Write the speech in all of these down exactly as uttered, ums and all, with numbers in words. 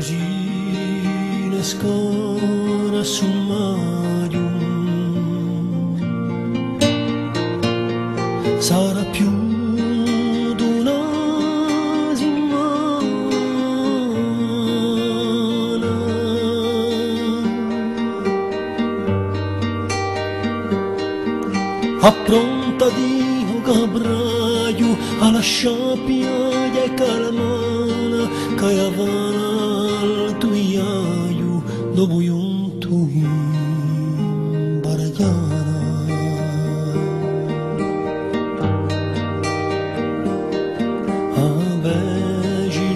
così ne scora sul maio sarà più d'una settimana. Appronta Dio cabraio alla sciappia e calamana che avana al tuiaio dopo un tuin baragliana. Abegi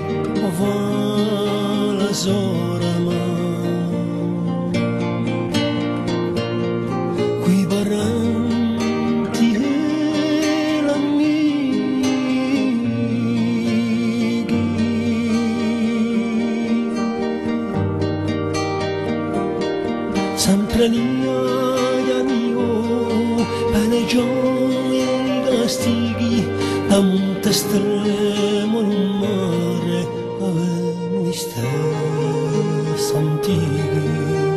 ovala zorama qui baranti e l'amighi sempre nia mio peneggioni e castighi da monte estremo in mare avevano gli stessi antichi.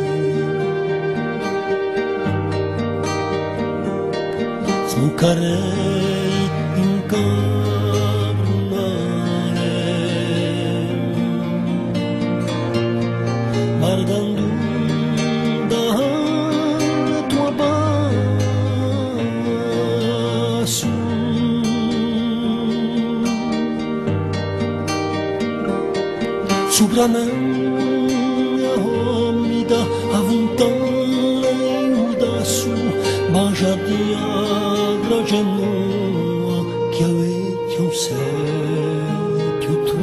Smuccarei in cabrunale guardando da tua basso sopra mia omida avuntone da su bacia di agroge nuova che avete un sei più tu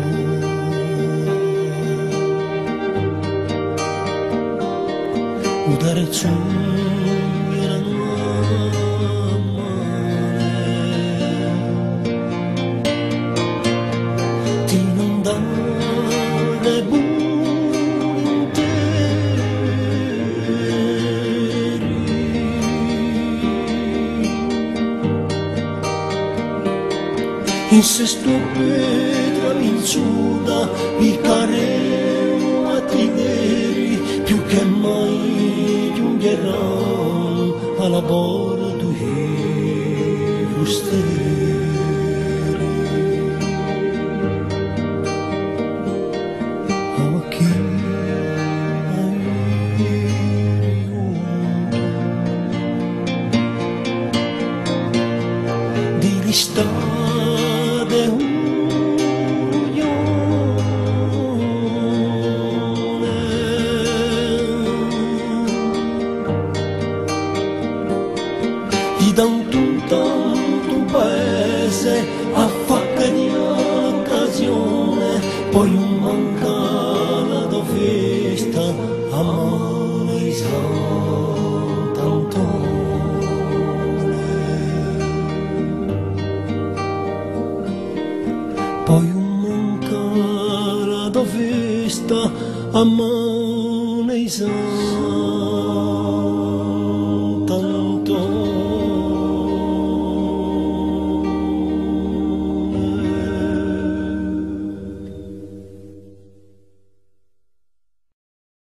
udare su era ti non dare buoni interi in se sto pietra vinzuda i careo a tineri più che mai giungheranno alla bordo i rusteri. A chi di l'istade unione di da un tanto paese a facca di occasione poi un mancava da festa a mano di Sant'Antone. Poi un mancava da festa a mano di Sant'Antone.